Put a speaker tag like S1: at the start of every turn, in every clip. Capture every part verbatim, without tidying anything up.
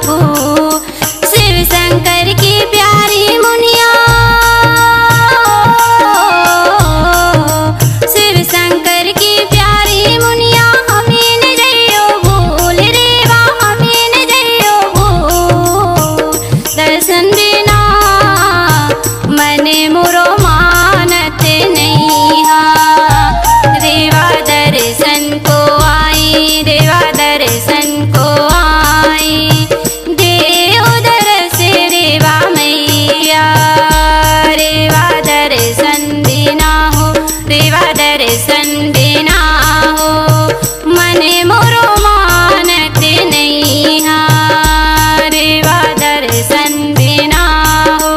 S1: हो। शिव शंकर की प्यारी मुनिया, शिव शंकर की प्यारी मुनिया, हमें न जइयो भूल रेवा, हमें न जइयो भूल। दर्शन बिना मन मोरो मानत नहीं हा, रेवा दर्शन को आई, रेवा दर्शन को आई, देव दर्श रेवा मैया। रेवा दर्शन बिना हो, रेवा दर्शन बिना हो, मन मोरो मानत नहीं हा, रेवा दर्शन बिना हो।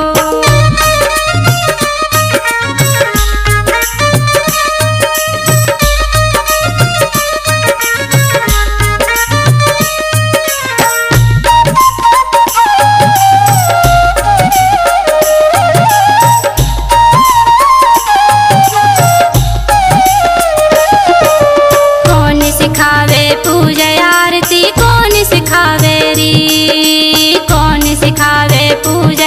S1: पूजा आरती कौन सिखावे री, कौन सिखावे पूजा